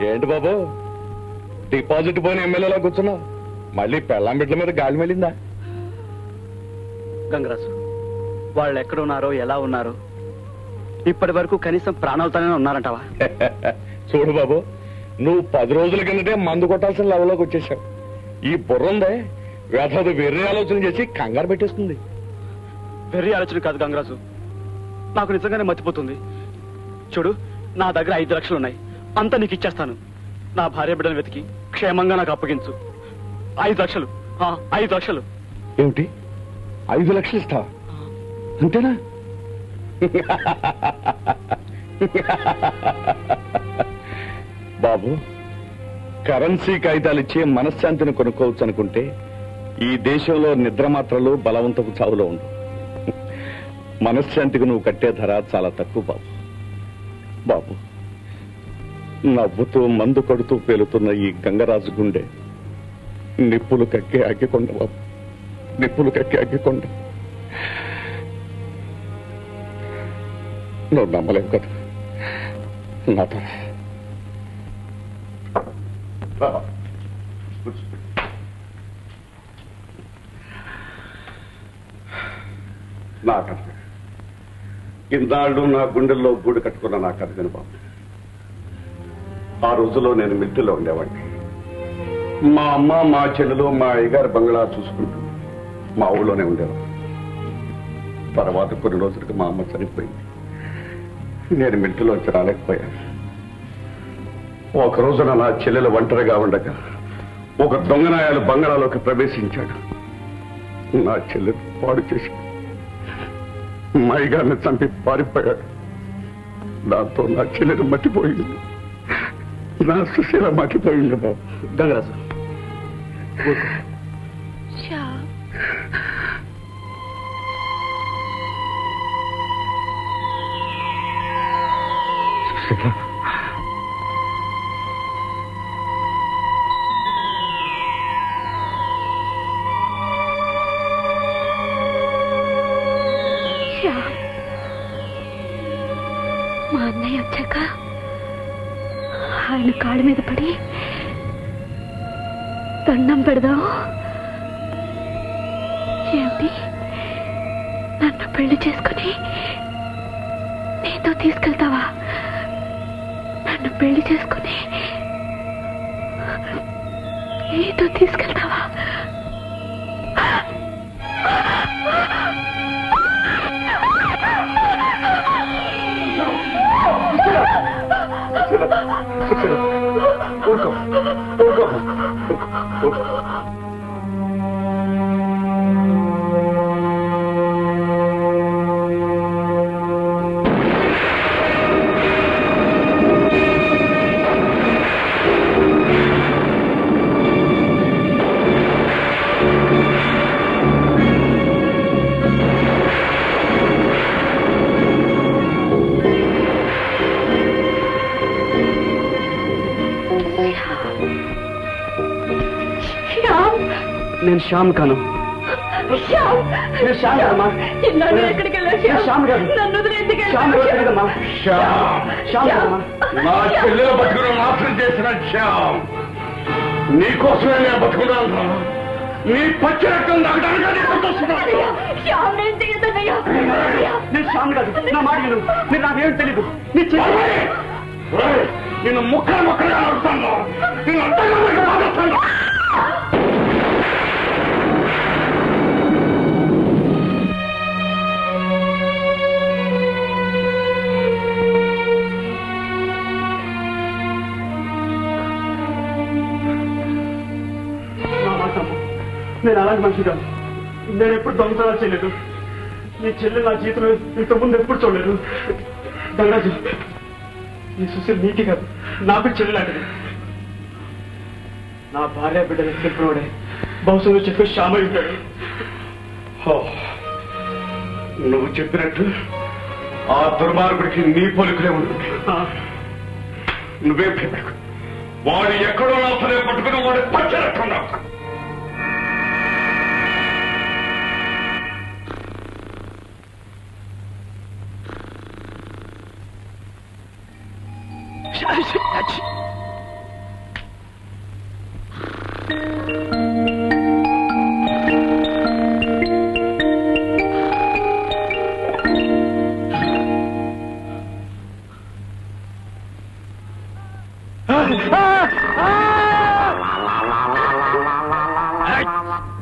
ఏంటి బాబు డిపాజిట్ పోయిన ఎమ్మెల్యేలా కూర్చున్నావు? మళ్ళీ పెళ్ళాం బిడ్డల మీద గాలి వెళ్ళిందా? గంగరాజు, వాళ్ళు ఎక్కడున్నారో ఎలా ఉన్నారో ఇప్పటి వరకు కనీసం ప్రాణాలతోనే ఉన్నారంటావా? చూడు బాబు, నువ్వు 10 రోజుల కిందటే మందు కొట్టాల్సిన లెవెల్లోకి వచ్చేసావు. ఈ బుర్రందే వ్యధది వెర్రి ఆలోచన చేసి కంగారు పెట్టేస్తుంది. వెర్రి ఆలోచన కాదు గంగరాజు, నాకు నిజంగానే మర్చిపోతుంది. చూడు, నా దగ్గర 5 లక్షలు ఉన్నాయి, అంతా నీకు ఇచ్చేస్తాను. నా భార్య బిడ్డను వెతికి క్షేమంగా నాకు అప్పగించు. 5 లక్షలు, 5 లక్షలు. ఏమిటి 5 లక్షలు ఇస్తావా? అంతేనా? బాబు, కరెన్సీ కాగితాలు ఇచ్చి మనశ్శాంతిని కొనుక్కోవచ్చు అనుకుంటే ఈ దేశంలో నిద్ర మాత్రలు బలవంతపు చావులో ఉండు. మనశ్శాంతికి నువ్వు కట్టే ధర చాలా తక్కువ బాబు. బాబు, నవ్వుతూ మందు కొడుతూ పేలుతున్న ఈ గంగరాజు గుండె నిప్పులు కక్కే అగ్గికొండ బాబు, నిప్పులు కక్కే అగ్గికొండ. నువ్వు నమ్మలేవు కదా నాతో. నా కథ ఇన్నాళ్ళు నా గుండెల్లో గూడు కట్టుకున్న నా కథ కాని బాబు. ఆ రోజుల్లో నేను మిల్టులో ఉండేవాడిని. మా అమ్మ, మా చెల్లెలు, మా అయ్యగారి బంగ్లా చూసుకుంటూ మా ఊళ్ళోనే ఉండేవాడు. తర్వాత కొన్ని రోజులకి మా అమ్మ చనిపోయింది. నేను మిల్టులోంచి రాలేకపోయాను. ఒక రోజున నా చెల్లెలు ఒంటరిగా ఉండగా ఒక దొంగనాయాలు బంగ్లాలోకి ప్రవేశించాడు. నా చెల్లెలు పాడు చేసి మా అయ్యగారిని చంపి పారిపోయాడు. దాంతో నా చెల్లెలు మట్టిపోయింది, నా సుశీల మట్టిపోయింది బాబు. గంగరాజు, మా అన్నయ్య వచ్చాక ఆయన కాళ్ళ మీద పడి దండం పెడదాం. ఏమిటి, నన్ను పెళ్లి చేసుకుని నీతో తీసుకెళ్తావా? నన్ను పెళ్లి చేసుకుని నీతో తీసుకెళ్తావా? నేను శ్యామ్ కాను. నా చెల్లెలు బతుకును నాశనం చేసిన శ్యామ్, నీకోసమే నేను బతుకున్నాను. నీ పచ్చి రక్తం తాగడానికి నేను శ్యామ్ కాదు, నా మాట విను. మీరు నాకేం తెలీదు. నిన్ను ముక్కలు ముక్కలుగా నడుస్తాను, నేను అంతగా బాధిస్తాను. నేను అలాంటి మనిషి కాదు. నేను ఎప్పుడు దొంగతనాలు చేయలేదు. నీ చెల్లె నా జీవితంలో ఇంతకుముందు ఎప్పుడు చూడలేదు. గంగరాజు, నీ సుశీల్ నీకే కాదు, నాకు చెల్లె లాంటిది. నా భార్య బిడ్డలు చెప్పినవాడే బహుశా చెప్పి శ్యామ ఉంటాడు. నువ్వు చెప్పినట్టు ఆ దుర్మార్గుడికి నీ పోలికలే ఉంటుంది. నువ్వేం చెప్పకు. వాడు ఎక్కడో సరే పట్టుకుని వాడు పచ్చి రక్తం రాస్తాను.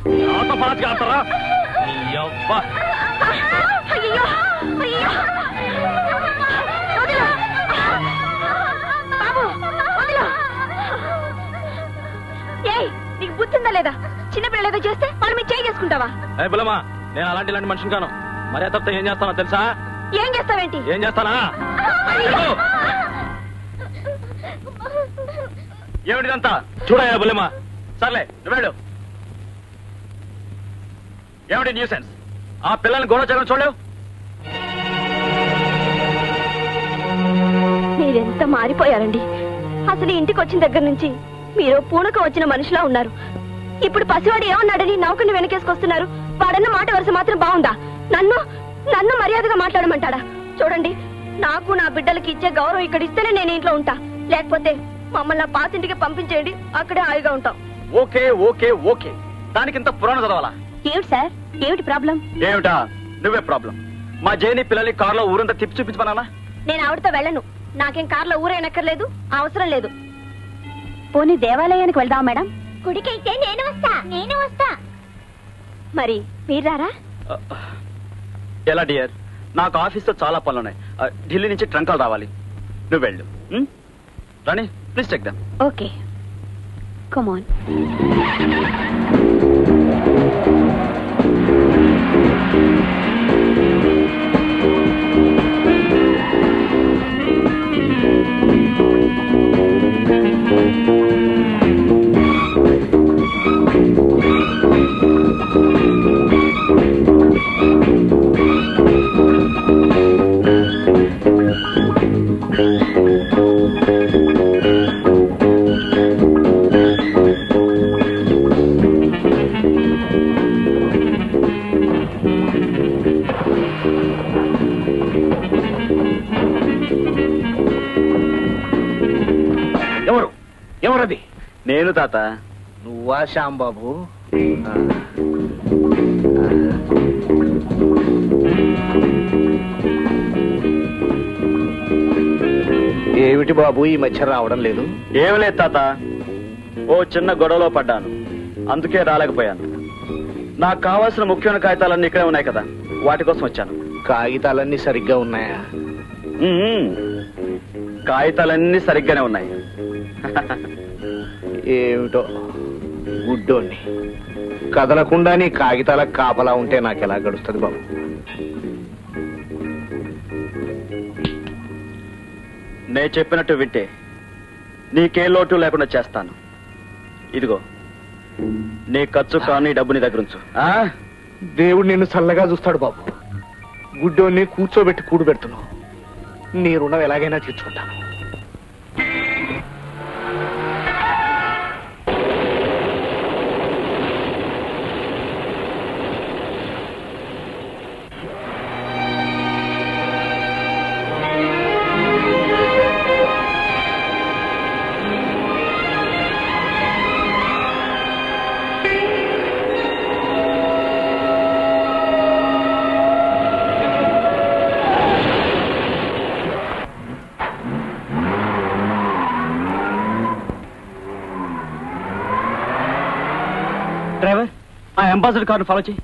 నాతో పాటు ఆడతారా? అయ్యో అయ్యో బాబు వదిలు. ఏయ్ నీకు బుద్ధిందా లేదా? చిన్నపిల్లలు ఏదో చేస్తే వాళ్ళు మీరు చేయి చేసుకుంటావా? బులమా, నేను ఇలాంటి మనిషిని కాను. మరే తప్ప ఏం చేస్తానో తెలుసా? ఏం చేస్తావేంటి? ఏం చేస్తానా? ఏమిటిదంతా? చూడయా బులమా. సర్లే నువ్వు వెళ్ళు. ఏమిటి న్యూసెన్స్? ఆ పిల్లల్ని గౌరవ చూడలేవు? మీరెంత మారిపోయారండి. అసలు ఇంటికి వచ్చిన దగ్గర నుంచి మీరు పూనకం వచ్చిన మనిషిలా ఉన్నారు. ఇప్పుడు పసివాడు ఏమన్నాడని నౌకని వెనకేసుకొస్తున్నారు. వాడన్న మాట వరుస మాత్రం బాగుందా? నన్ను మర్యాదగా మాట్లాడమంటాడా? చూడండి, నాకు నా బిడ్డలకి ఇచ్చే గౌరవం ఇక్కడ ఇస్తేనే నేను ఇంట్లో ఉంటా. లేకపోతే మమ్మల్ని పాతింటికి పంపించేయండి, అక్కడే హాయిగా ఉంటాం. Okay okay okay. దానికి ఇంత పురాణం చదవాలా? ఏమిటి సార్, ఏమిటి ప్రాబ్లం? ఏమిటా? నువ్వే ప్రాబ్లం. మా జైని పిల్లల్ని కారులో ఊరంతా తిప్పి చూపించమన్నా? నేను ఆవిడతో వెళ్ళను. నాకేం కార్లో ఊరేనక్కర్లేదు, అవసరం లేదు. పోనీ దేవాలయానికి వెళ్దాం మేడం? గుడికైతే నేను వస్తా. మరి మీరారా? ఎలా డియర్, నాకు ఆఫీస్లో చాలా పనులున్నాయి. ఢిల్లీ నుంచి ట్రంకాలు రావాలి. నువ్వు వెళ్ళు. Rani please take them. Okay come on. ఎవరది? నేను తాత. నువ్వా శ్యాంబాబు? ఏమిటి బాబు ఈ మధ్య రావడం లేదు? ఏం లేదు తాత, ఓ చిన్న గొడవలో పడ్డాను, అందుకే రాలేకపోయాను. నాకు కావాల్సిన ముఖ్యమైన కాగితాలన్నీ ఇక్కడే ఉన్నాయి కదా, వాటి కోసం వచ్చాను. కాగితాలన్నీ సరిగ్గా ఉన్నాయా? కాగితాలన్నీ సరిగ్గానే ఉన్నాయి. ఏమిటో గుడ్డోని కదలకుండా నీ కాగితాలకు కాపలా ఉంటే నాకెలా గడుస్తుంది బాబు? నే చెప్పినట్టు వింటే నీకే లోటు లేకుండా చేస్తాను. ఇదిగో నీ ఖర్చు కానీ డబ్బు నీ దగ్గర ఉంచు. దేవుడు నిన్ను చల్లగా చూస్తాడు బాబు. గుడ్డోని కూర్చోబెట్టి కూడు పెడుతున్నావు. నీ రుణం ఎలాగైనా తీర్చుకుంటాను. డ్రైవర్, ఆ అంబాసిడర్ కార్డు ఫాలో చేయి.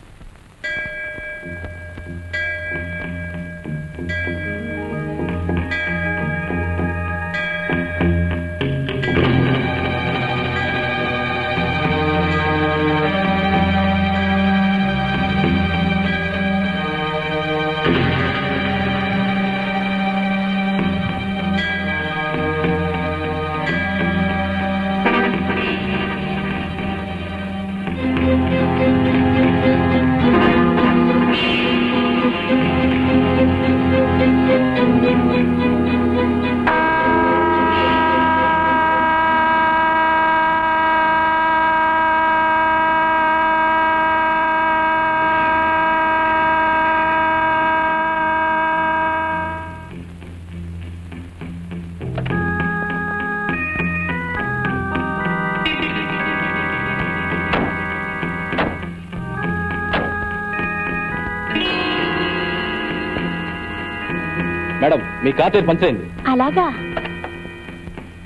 మేడం, మీ కార్ టైర్ పంచర్ అయింది. అలాగా?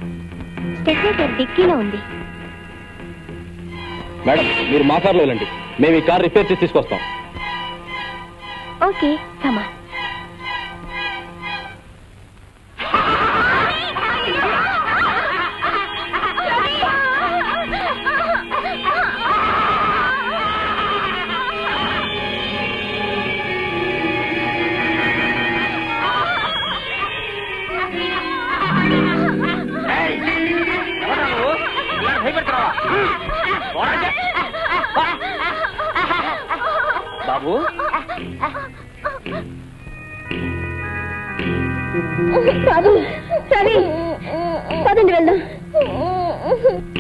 స్టెప్నీ డిక్కీలో ఉంది. మేడం, మీరు మా కార్లో వెళ్ళండి. మేము ఈ కార్ రిపేర్ చేసి తీసుకొస్తాం. ఓకే కమా. బాబు బాబు సరే పదండి వెళ్దాం.